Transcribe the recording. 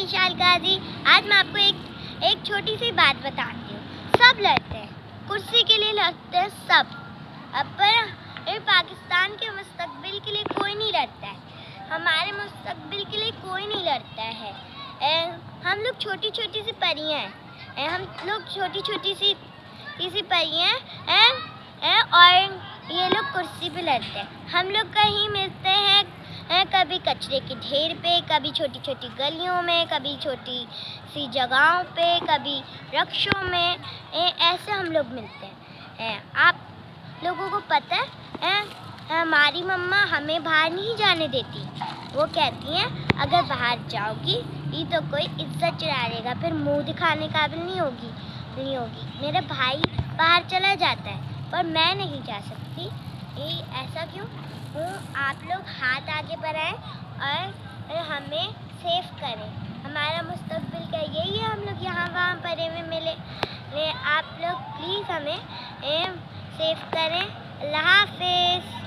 विशाल गाजी। आज मैं आपको एक छोटी सी बात बताती हूँ। सब लड़ते हैं, कुर्सी के लिए लड़ते हैं सब, पर पाकिस्तान के मुस्तकबिल के लिए कोई नहीं लड़ता है। हमारे मुस्तकबिल के लिए कोई नहीं लड़ता है। हम लोग छोटी छोटी सी परियां हैं, हम लोग छोटी छोटी सी परियां हैं और ये लोग कुर्सी पे लड़ते हैं। हम लोग कहीं मिलते हैं, कभी कचरे के ढेर पे, कभी छोटी छोटी गलियों में, कभी छोटी सी जगहों पे, कभी रक्षों में, ऐसे हम लोग मिलते हैं। आप लोगों को पता है, हमारी मम्मा हमें बाहर नहीं जाने देती। वो कहती हैं अगर बाहर जाओगी ये तो कोई इज्जत चुरा लेगा, फिर मुंह दिखाने काबिल नहीं होगी। मेरा भाई बाहर चला जाता है पर मैं नहीं जा सकती। ये ऐसा क्यों? आप लोग हाथ आगे बढ़ाएं और हमें सेफ करें। हमारा मुस्तकबिल का यही है, हम लोग यहाँ वहाँ परे में मिले। आप लोग प्लीज़ हमें सेफ करें। अल्लाह हाफिज़।